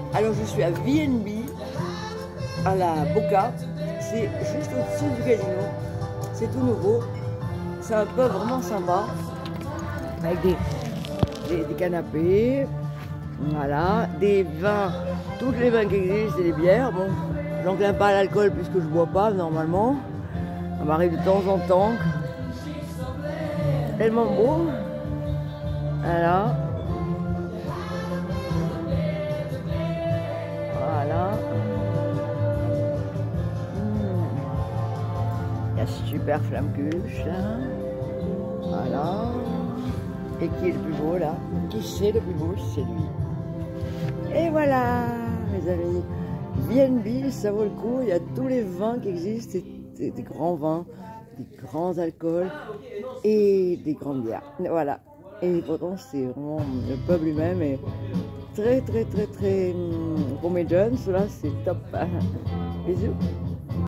Alors je suis à VNB, à la Boca, c'est juste au-dessus du casino, c'est tout nouveau, c'est un pub vraiment sympa, avec des canapés, voilà, des vins, tous les vins qui existent et les bières, bon, j'enclin pas à l'alcool puisque je bois pas normalement, ça m'arrive de temps en temps, tellement beau, voilà. Voilà. Il y a super Flamme-Cuche là. Voilà. Et qui est le plus beau là? Qui c'est le plus beau? C'est lui. Et voilà, mes amis. VNB, ça vaut le coup. Il y a tous les vins qui existent, des grands vins, des grands alcools et des grandes bières. Voilà. Et pourtant, c'est vraiment le pub lui-même est très pour mes jeunes, cela c'est top. Bisous.